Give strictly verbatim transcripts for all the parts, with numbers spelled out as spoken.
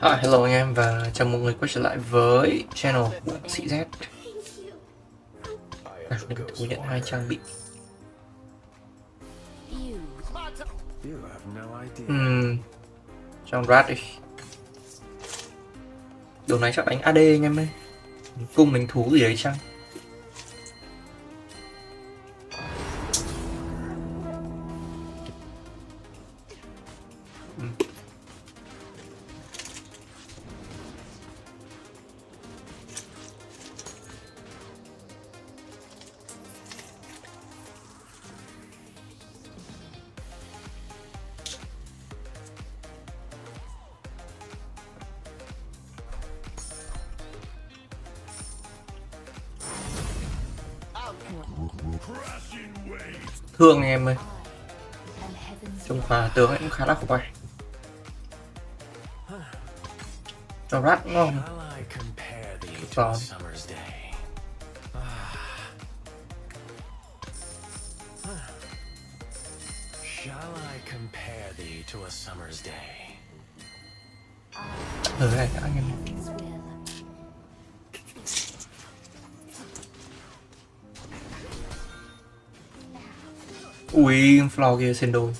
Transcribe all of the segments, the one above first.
À, hello anh em và chào mừng người quay trở lại với channel của Sĩ Z. À, mình thú nhận hai trang bị. Uhm, trong rat đi. Đồ này chắc đánh a đê anh em ơi. Cung đánh thú gì đấy chăng? Thương anh em ơi. Trông khá tướng ấy cũng khá là khỏe. Cho rat ngon. Còn ở đây anh em. Ui, flow kia xin đôi.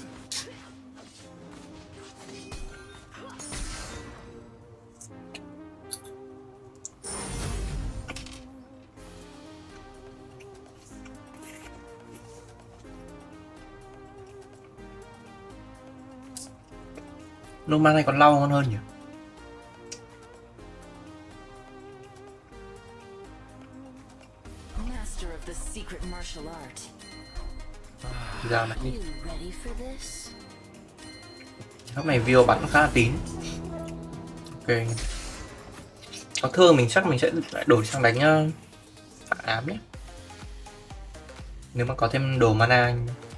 Noma này còn lau ngon hơn nhỉ? Ra này đi. Lúc này view bắn khá là tín. Ok. Có thương mình chắc mình sẽ lại đổi sang đánh uh, phá ám nhé. Nếu mà có thêm đồ mana.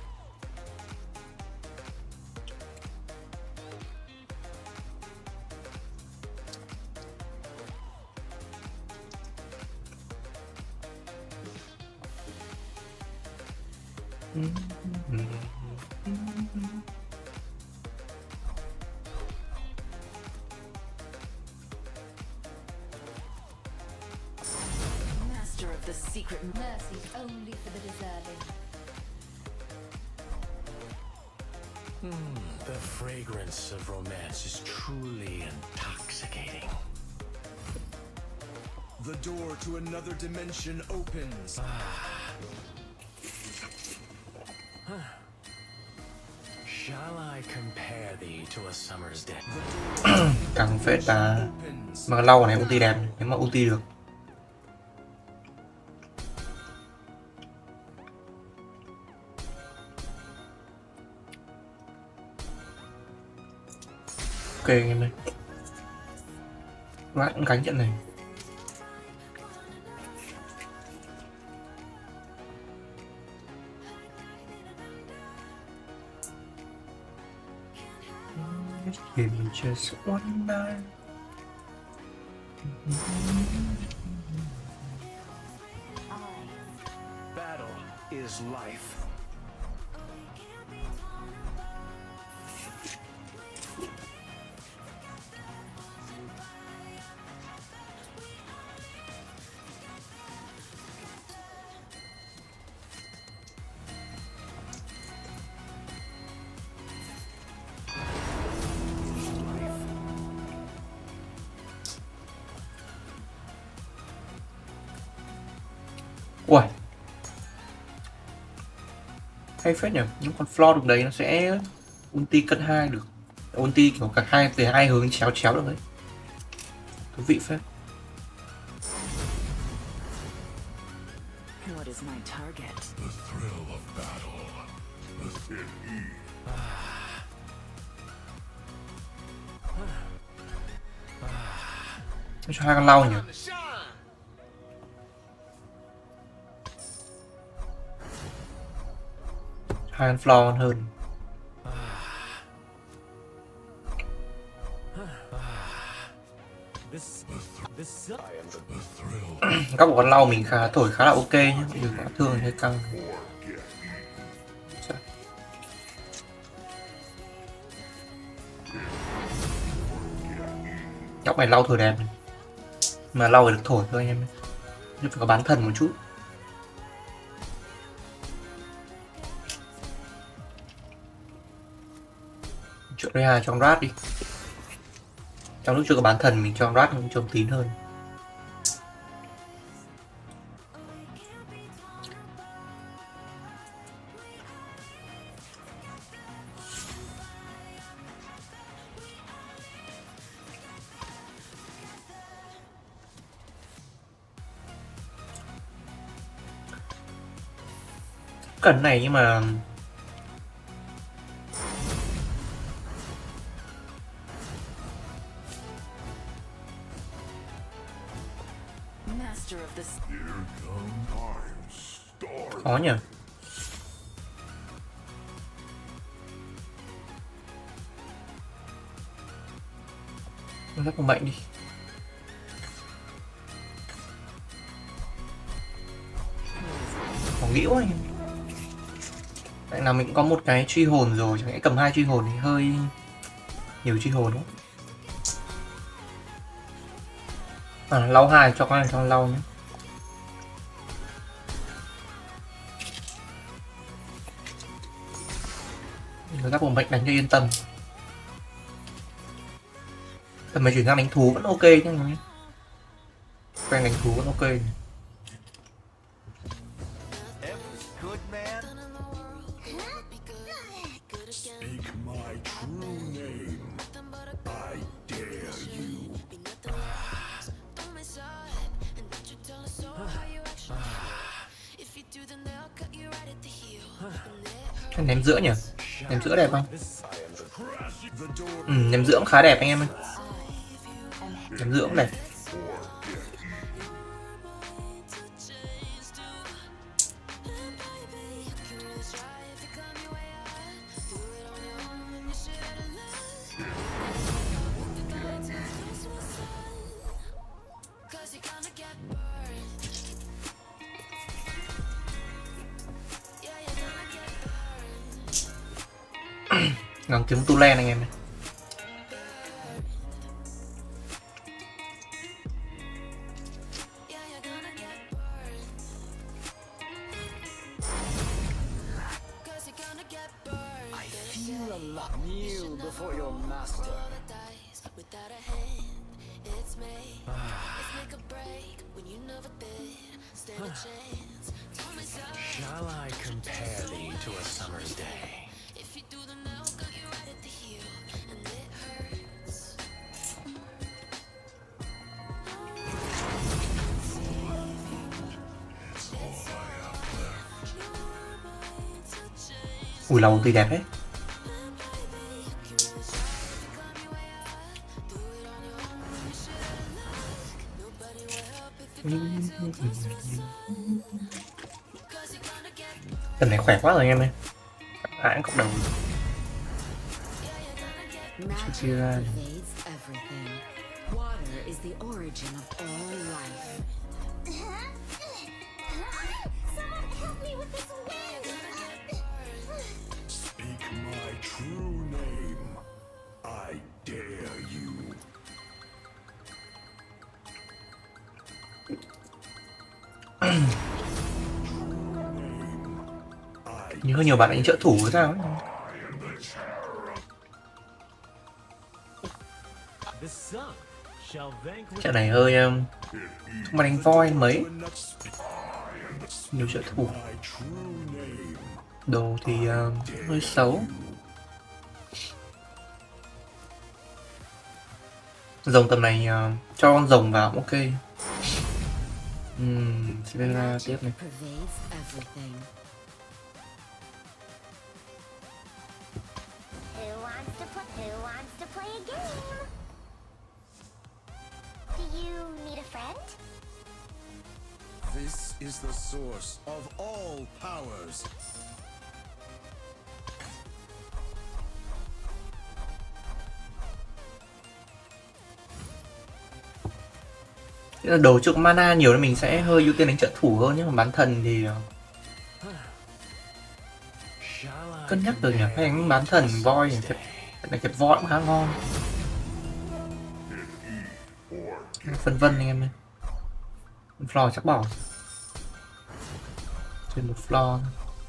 Master of the secret mercy only for the deserving. Hmm, the fragrance of romance is truly intoxicating. The door to another dimension opens. Shall I compare thee to a summer's day? Càng phết ta. Mà lau này ulti đẹp nếu mà ulti được. Ok anh em ơi. Rat cũng cánh trận này. Give me just one night. Battle is life. Ui, hay phết nhỉ. Những con floor được đấy nó sẽ ulti cân hai được, ulti kiểu cả hai từ hai hướng chéo chéo được đấy, thú vị phết. What is my target? The thrill of battle. The hit Nó cho hai con lau nhỉ. Hai con floor ngon hơn. Các con lau mình khá thổi khá là ok nhé, đừng có thương hơi căng. Góc này lau thổi đẹp này. Mà lau phải được thổi thôi anh em, nhưng phải có bán thần một chút. Chỗ đây là trong rát đi. Trong lúc chưa có bán thần mình cho rát cũng trông tín hơn. Cần này nhưng mà Master of the s- Here come times. Start. khó nhỉ. Lắc con bệnh đi. Khó nghĩ quá anh. Tại nào mình cũng có một cái truy hồn rồi, chẳng lẽ cầm hai truy hồn thì hơi nhiều truy hồn đúng không? À, lau hai cho con này cho lau nhé. Người ta cùng bệnh đánh cho yên tâm. Tầm này chuyển sang đánh thú vẫn ok chứ nhé. Quen đánh thú vẫn ok này. Good man. Speak my true name. I dare you. Ném giữa nhỉ? Ném giữa đẹp không? The door Ừ, ném giữa cũng khá đẹp anh em ơi. Ném giữa cũng đẹp. Ngắm kiếm tu len anh em này. I feel a lot. Kneel before your master. Shall I compare thee to a summer's day? Ui lòng thì đẹp đấy. Tầm này khỏe quá rồi anh em ơi. Ai cũng cộng đồng. Magic Chia ra. pervades everything. Water is the origin of all life. Someone help me with this wind! Speak my true name. I dare you. Như hơi nhiều bạn đánh trợ thủ hay sao ấy. The sun shall vanquish. Trận này hơi um, không mà đánh voi mấy. Nhiều trợ thủ. My true name. Đồ thì um, hơi xấu. Rồng tầm này uh, cho con rồng vào cũng ok. Ừm, Sivera tiếp này. Pervades everything. Who wants to play? Who wants to play a game? Do you need a friend? This is the source of all powers. Thế là đồ trước mana nhiều nên mình sẽ hơi ưu tiên đánh trợ thủ hơn, nhưng mà bán thần thì uh, Shall I cân nhắc được nhỉ. Hay đánh bán thần voi kẹp, này kẹp voi cũng khá ngon. Phân vân anh em ơi. Floor chắc bỏ. Trên một floor.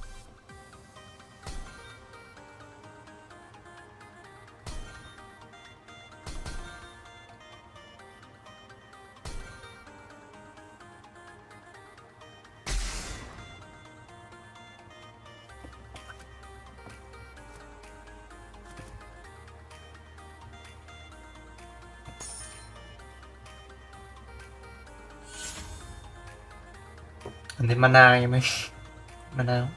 Còn thêm mana anh em ơi. Mana.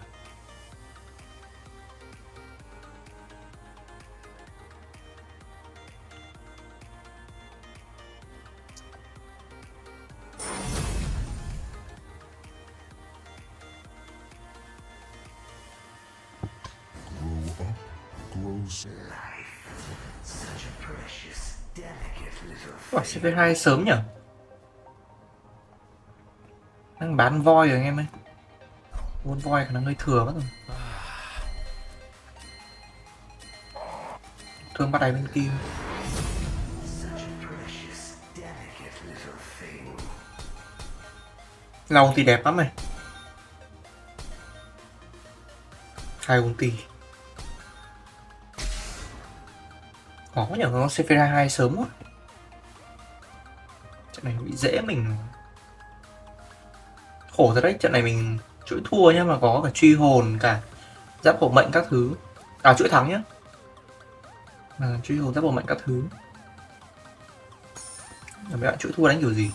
Grow up, grow slow. Wow, xê pê hai sớm nhỉ? Đang bán voi rồi anh em ơi. Vốn voi khả năng hơi thừa mất rồi. Thương bắt đáy bên kia. Lòng thì đẹp lắm này. Hai ulti. Có nhỉ, nó xê pê hai sớm quá. Trận này bị dễ mình. Khổ thật đấy, trận này mình chuỗi thua nhá, mà có cả truy hồn, cả giáp hộ mệnh các thứ. À, chuỗi thắng nhá. Mà truy hồn, giáp hộ mệnh các thứ. Mấy bạn chuỗi thua đánh kiểu gì?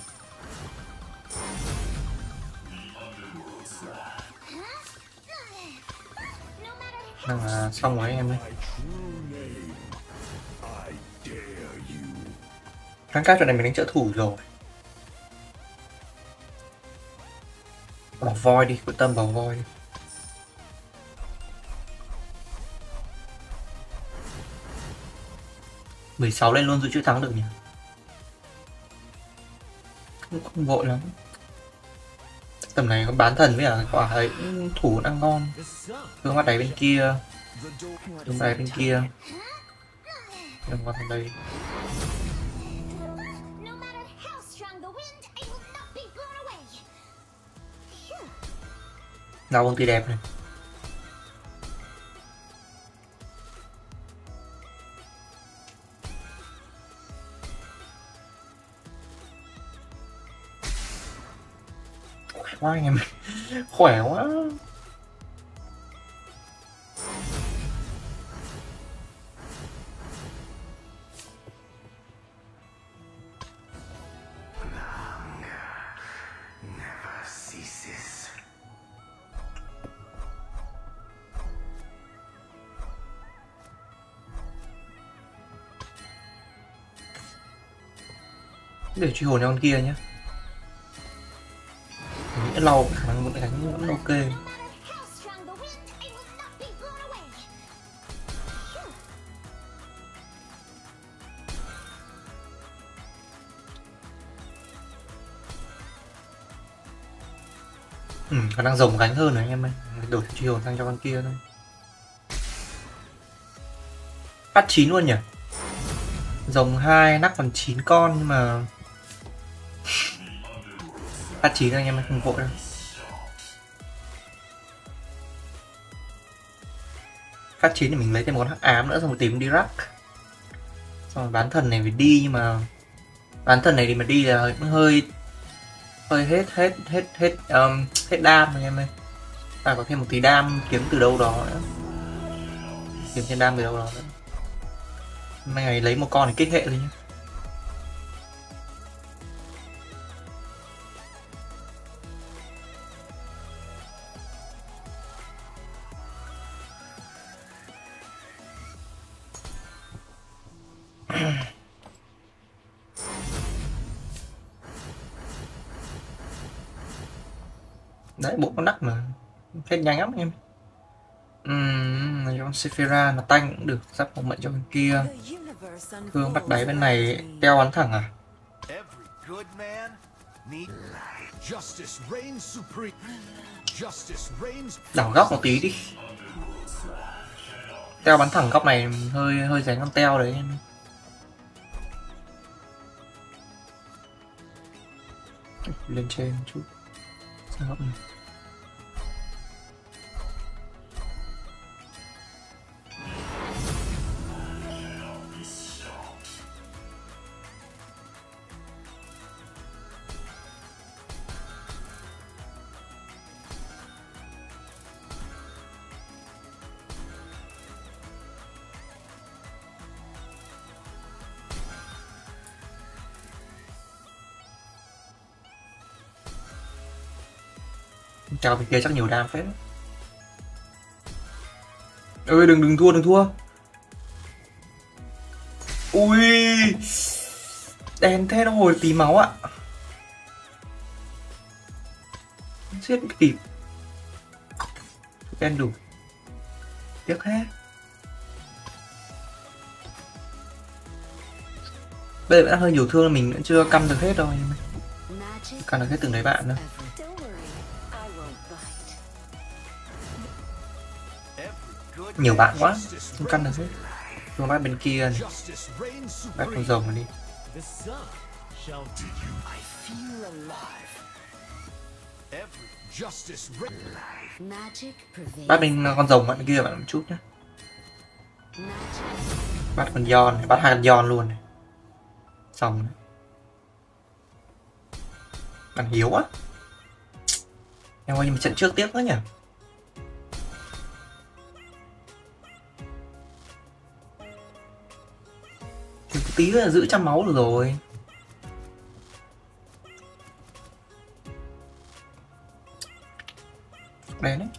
Đang là xong rồi anh em ơi. Kháng cát trận này mình đánh trợ thủ rồi. Bỏ voi đi, quyết tâm vào voi đi. mười sáu lên luôn giữ chữ thắng được nhỉ? Cũng không vội lắm. Tầm này có bán thần với cả quả ấy thủ đang ngon. Hướng bắt đáy bên kia. Hướng đáy bên kia. Đừng qua thằng đây. Nào ulti đẹp này. Khỏe quá anh em. Khỏe quá. Để truy hồn cho con kia nhé. Nghĩ lâu khả năng vẫn đánh vẫn ok. Ừ, khả năng rồng gánh hơn rồi anh em ơi. Đổi truy hồn sang cho con kia thôi. Phát chín luôn nhỉ. Rồng hai nắc còn chín con nhưng mà phát chín anh em không vội đâu. Phát chín thì mình lấy thêm một con hắc ám nữa xong rồi tìm đi rắc. Xong rồi bán thần này phải đi nhưng mà bán thần này thì mà đi là hơi hơi, hơi hết hết hết hết um, hết đam anh em ơi. Phải có thêm một tí đam kiếm từ đâu đó nữa. Kiếm thêm đam từ đâu đó nữa. Mấy ngày lấy một con thì kích hệ thôi nhé. Đấy, bộ con nắc mà hết nhanh lắm em. Ừm, cho con Sephira mà tanh cũng được, giáp hộ mệnh cho bên kia. Hương bắt đáy bên này, teo bắn thẳng à? Đảo góc một tí đi. Teo bắn thẳng góc này hơi hơi dánh con teo đấy em. lên trên một chút. Sao góc này. Chào bên kia chắc nhiều đam phết. Ơi đừng đừng thua đừng thua. Ui đèn thế nó hồi tí máu ạ. Giết kịp. Đen đủ. Tiếc hết. Bây giờ đã hơi nhiều thương, mình vẫn chưa căn được hết đâu. Căn được hết từng đấy bạn đâu. Nhiều bạn quá, không căn được hết. Rồi bắt bên kia này. Bắt con rồng này đi. Bắt bên con rồng bạn kia bạn một chút nhé. Bắt con giòn này, bắt hai con giòn luôn này. Xong này. Bạn hiếu á. Em ơi nhưng mà trận trước tiếc quá nhỉ. Tí là giữ trăm máu được rồi. Đen đấy.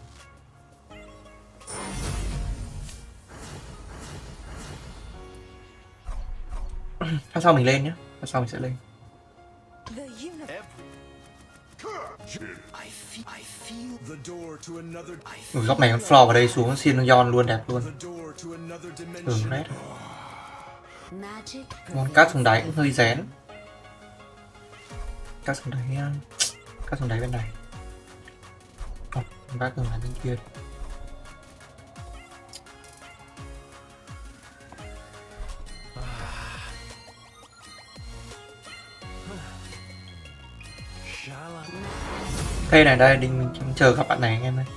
Phát sau mình lên nhé. Phát sau mình sẽ lên. Ủa, góc này con floor vào đây xuống xin nó giòn luôn đẹp luôn. Thường đấy. Con cát xuống đáy cũng hơi rén. Cát xuống đáy, cát xuống đáy bên này. Ồ, cát xuống đáy bên kia. Cây này đây, định mình chờ gặp bạn này anh em ơi.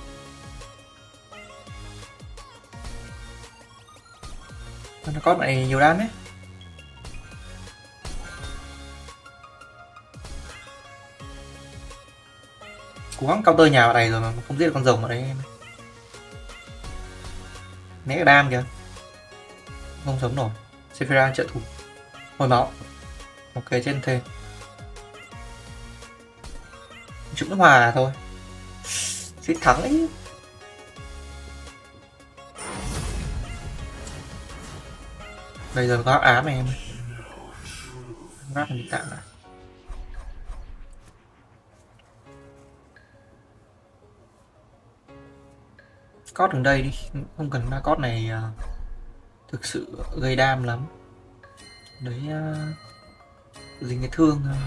Nó có bạn này nhiều đam đấy. Cố gắng counter nhà vào này rồi mà không giết được con rồng ở đấy em. Né cái đam kìa. Không sống nổi. Sephira trợ thủ. Hồi máu. Ok trên thêm. Chúng nó hòa thôi. Suýt thắng ấy. Bây giờ có ám này em ơi. Rác mình tạm lại. Cót ở đây đi, không cần ma cót này uh, thực sự gây đam lắm. Đấy uh, dính cái thương uh.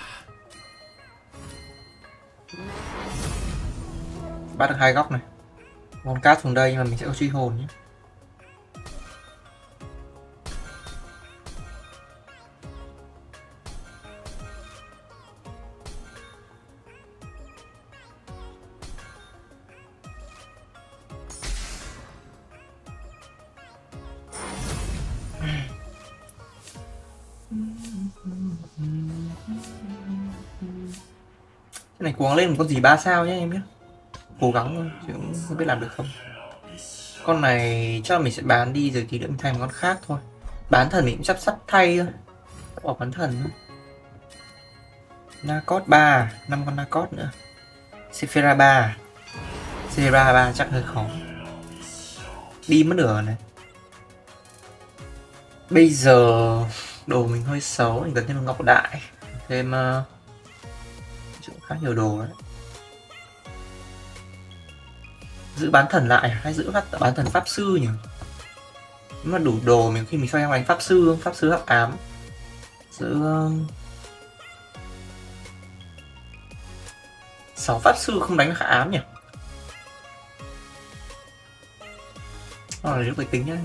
Bắt được hai góc này. Con cát xuống đây nhưng mà mình sẽ có truy hồn nhé. Cái này cố gắng lên một con gì ba sao nhé em nhé. Cố gắng thôi chứ cũng không biết làm được không. Con này chắc là mình sẽ bán đi rồi thì đỡ mình thay một con khác thôi. Bán thần mình cũng sắp sắp thay thôi. Bỏ bán thần nữa. Nacot ba, năm con Nacot nữa. Sephira ba. Sephira ba chắc hơi khó. Đi mất nửa này. Bây giờ đồ mình hơi xấu, mình cần thêm một ngọc đại. Thêm uh, khá nhiều đồ đấy. Giữ bán thần lại hay giữ phát bán thần pháp sư nhỉ? Nếu mà đủ đồ mình khi mình xoay sang đánh pháp sư, pháp sư hắc ám. Giữ sáu pháp sư không đánh được hắc ám nhỉ? Đó là lúc phải tính nhá.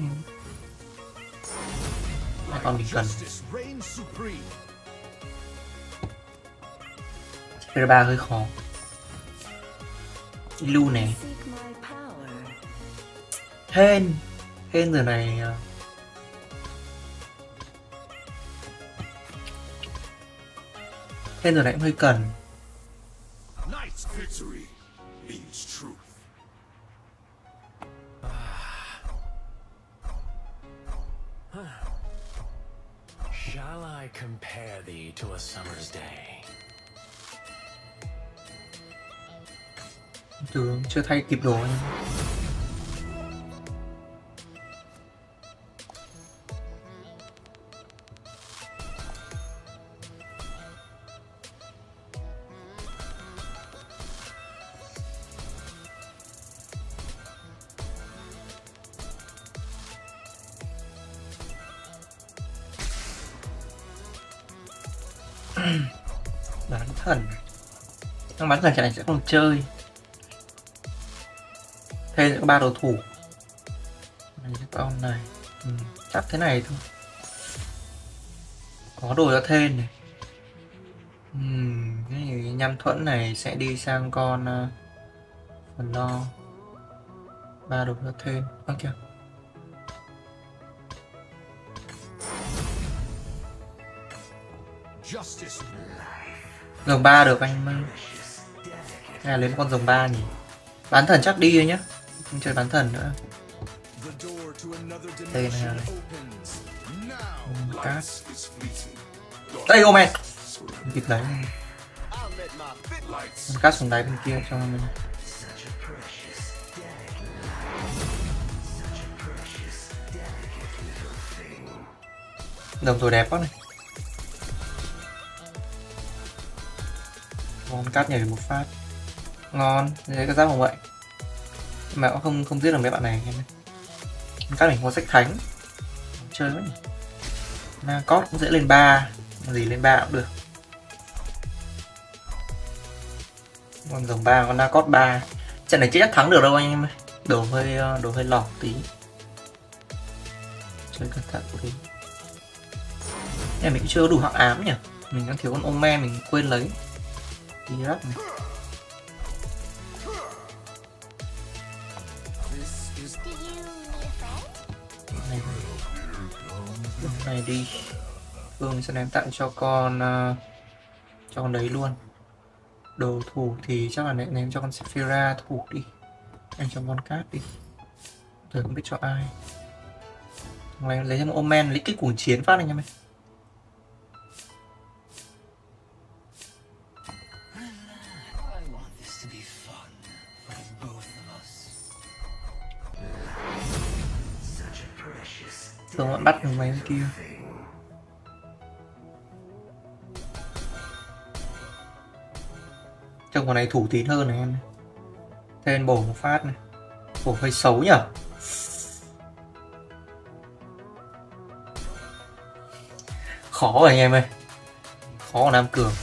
Còn mình cần Tier ba hơi khó. Lu này. Seek my power. Hên. Hên giờ này uh, Hên giờ này cũng hơi cần. Knight's victory means truth. Shall I compare thee to a summer's day? Tưởng chưa thay kịp đồ anh. Bán thần. Nhưng bán thần trận này sẽ không chơi. Thế có ba đồ thủ. Này cái con này. Ừ, chắc thế này thôi. Có đồ cho Thên này. Ừm, cái nham thuẫn này sẽ đi sang con uh, phần lo. Ba đồ cho Thên. Ơ kìa. Justice. Rồng ba được anh ơi. Hay là lấy một con rồng ba nhỉ? Bán thần chắc đi rồi nhá. Không chơi bán thần nữa. The door to another Đây này. dimension opens. Now, Cát. Is fleeting. Đây Omen. Kịp lấy. I'll let my fit lights. Con cát xuống đáy bên kia cho mình. Đồng rồi đẹp quá này. Con cát nhảy một phát. Ngon, lấy cái giáp không vậy. Mà cũng không không giết được mấy bạn này em ơi. Con cát mình có sách thánh. Chơi quá nhỉ. Na cót cũng dễ lên ba. Gì lên ba cũng được. Con rồng ba, con na cót ba. Trận này chắc thắng được đâu anh em ơi. Đồ hơi đồ hơi lỏng tí. Chơi cẩn thận tí. Em mình cũng chưa có đủ hạng ám nhỉ. Mình đang thiếu con Omen mình quên lấy. Đi rắc này. Do you need a friend? Này, này đi. Phương sẽ đem tặng cho con uh, cho con đấy luôn. Đồ thủ thì chắc là ném cho con Sephira thủ đi. Anh cho con cát đi. Rồi không biết cho ai. Lấy, lấy thêm một Omen lấy cái cuồng chiến phát này nha mày. Thường vẫn bắt được mấy bên kia. Trông con này thủ tín hơn này em. Thêm bổ một phát này. Bổ hơi xấu nhở. Khó rồi anh em ơi. Khó của Nam Cường.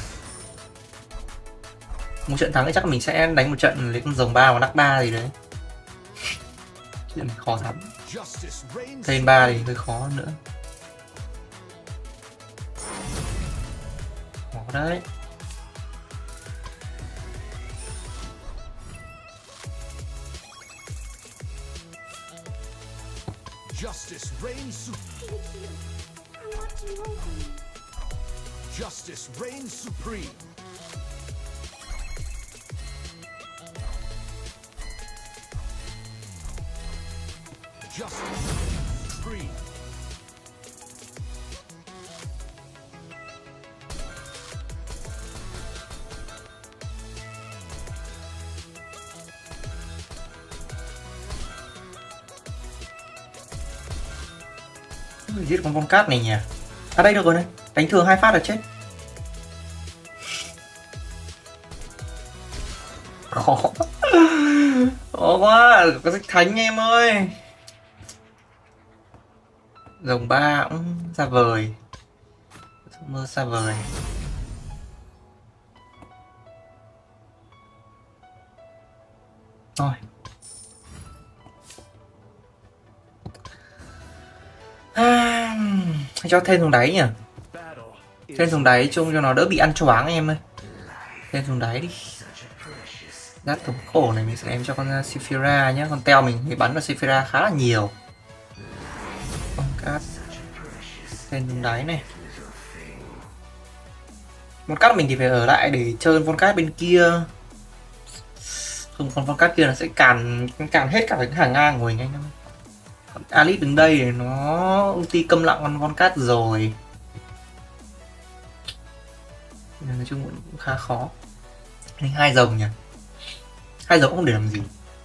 Một trận thắng thì chắc mình sẽ đánh một trận lấy con rồng ba và nắc ba gì đấy. Chuyện khó lắm. Thêm ba thì hơi khó hơn nữa. Khó đấy. Justice reigns supreme. I want you open. Justice reigns supreme. Justice supreme. Giết con con cát này nhỉ. À đây được rồi này. Đánh thường hai phát là chết. Khó. Khó quá. Có sách thánh em ơi. Rồng ba cũng xa vời. Mơ xa vời. Rồi. À, cho thêm xuống đáy nhỉ. Thêm xuống đáy chung cho nó đỡ bị ăn choáng em ơi. Thêm xuống đáy đi. Rát thống khổ này mình sẽ đem cho con Sephira nhé. Con Teo mình thì bắn vào Sephira khá là nhiều. Con cát thêm xuống đáy này. Con cát mình thì phải ở lại để chơi con cát bên kia. Không, con con cát kia là sẽ càn càn hết cả cái hàng ngang của mình anh em. Alice đứng đây để nó ulti câm lặng con con cát rồi. Nói chung cũng khá khó. Nên hai rồng nhỉ. Hai rồng không để làm gì.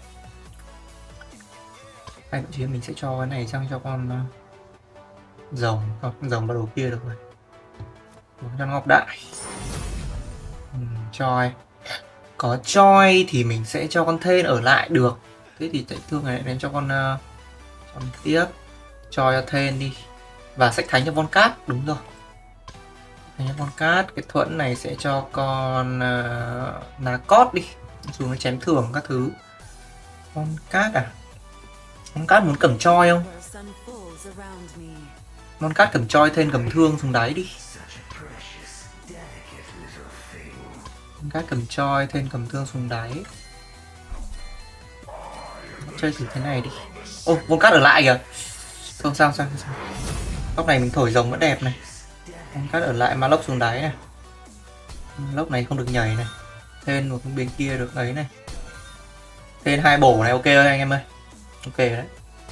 Hai thậm chí mình sẽ cho cái này sang cho con uh, rồng. Con rồng bắt đầu kia được rồi. Cho ngọc đại. uhm, Choi. Có choi thì mình sẽ cho con Thên ở lại được. Thế thì chạy thương này đến cho con uh, con tiếp. Choi cho Thên đi. Và sách thánh cho Von Cát. Đúng rồi. Thánh cho Von Cát. Cái thuẫn này sẽ cho con uh, Narcot đi. Dù nó chém thưởng các thứ. Von Cát à? Von Cát muốn cầm choi không? Von Cát cầm choi Thên cầm thương xuống đáy đi. Von Cát cầm choi Thên cầm thương xuống đáy. Chơi thử thế này đi. Ô, Von Cát ở lại kìa. Không sao sao sao. Góc này mình thổi rồng vẫn đẹp này. Von Cát ở lại ma lốc xuống đáy này. Lốc này không được nhảy này. Thên một bên kia được ấy này. Thên hai bổ này ok ơi anh em ơi. Ok đấy.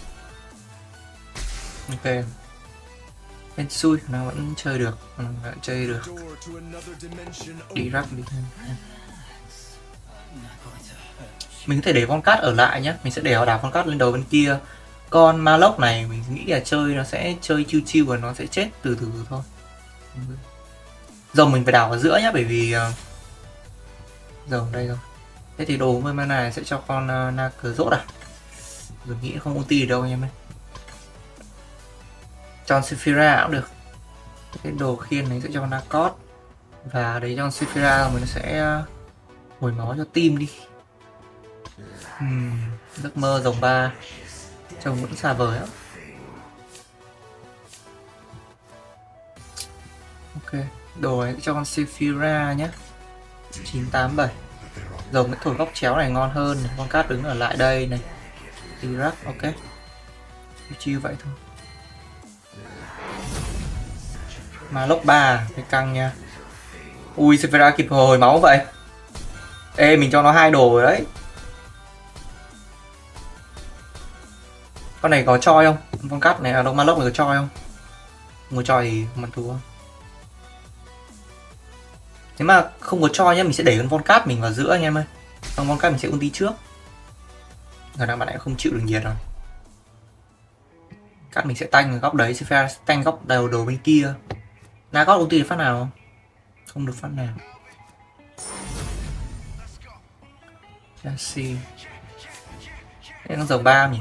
Ok. Thên xui nó vẫn chơi được, nó vẫn chơi được. Đi rắc đi thêm. Mình có thể để con cát ở lại nhé. Mình sẽ để đảo con cát lên đầu bên kia. Con ma lốc này mình nghĩ là chơi nó sẽ chơi chiêu chiêu và nó sẽ chết từ từ thôi. Rồng mình phải đảo ở giữa nhé. Bởi vì uh, rồng đây rồi. Thế thì đồ với mana này sẽ cho con uh, na cờ rốt à. Mình nghĩ không ulti đâu anh em ơi. Cho Sephira cũng được. Cái đồ khiên này sẽ cho Narcot. Và đấy cho Sephira mình sẽ uh, hồi máu cho team đi. uhm, Giấc mơ rồng ba. Trông vẫn xa vời lắm. Ok. Đồ này sẽ cho con Sephira nhé. Chín tám bảy. Rồng cái thổi góc chéo này ngon hơn này. Con cát đứng ở lại đây này. Iraq ok. Chiêu chiêu vậy thôi. Mà lốc ba cái căng nha. Ui Sephira kịp hồi máu vậy. Ê mình cho nó hai đồ rồi đấy. Con này có choi không? Con cát này ở đâu ma lốc này có choi không? Không có choi thì không ăn thua. Nếu mà không có choi nhá, mình sẽ để con Von Cát mình vào giữa anh em ơi. Con Von Cát mình sẽ ulti trước. Khả năng bạn lại không chịu được nhiệt rồi. Cát mình sẽ tanh ở góc đấy, Sephira sẽ tanh góc đầu đầu bên kia. Narcot ulti được phát nào không? Không được phát nào. Chelsea. Đây con dầu ba nhỉ?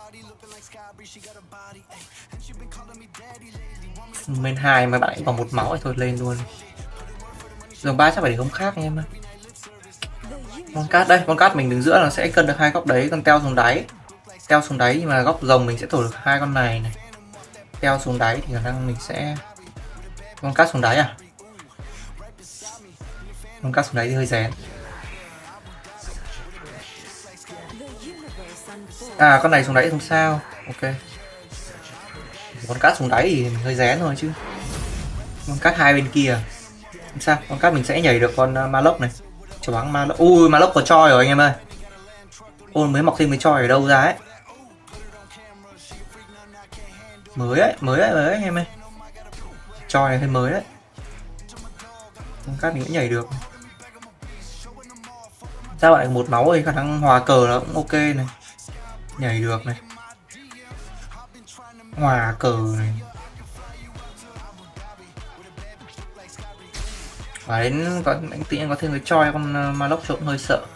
Bên hai mà bạn ấy còn một máu thì thôi lên luôn. Dòng ba chắc phải để không khác anh em ơi. Con cát đây, con cát mình đứng giữa là sẽ cân được hai góc đấy, con teo xuống đáy. Teo xuống đáy nhưng mà góc rồng mình sẽ thổi được hai con này này. Teo xuống đáy thì khả năng mình sẽ con cát xuống đáy à? Con cát xuống đáy thì hơi rén. À con này xuống đáy không sao. Ok. Con cát xuống đáy thì mình hơi rén thôi chứ. Con cát hai bên kia. Sao? Con cát mình sẽ nhảy được con uh, ma lốc này. Cho bắn ma lốc. Ui ma lốc có choi rồi anh em ơi. Ôi mới mọc thêm cái choi ở đâu ra ấy. Mới ấy, mới ấy, mới ấy anh em ơi. Choi này hơi mới đấy. Con cát mình cũng nhảy được. Sao lại một máu thì khả năng hòa cờ nó cũng ok này. Nhảy được này. Hòa cờ này. Và đến có anh tí có thêm cái choi con uh, ma lốc trộm hơi sợ.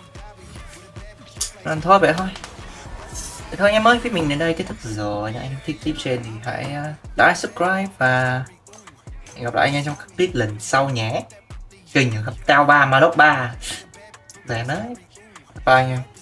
Lần thôi vậy thôi. Vậy thôi anh em ơi, video mình đến đây kết thúc rồi. Nếu anh thích clip trên thì hãy uh, like, subscribe và hẹn gặp lại anh em trong các clip lần sau nhé. Kênh gặp tao ba ma lốc ba. Đấy đấy. Bye anh em.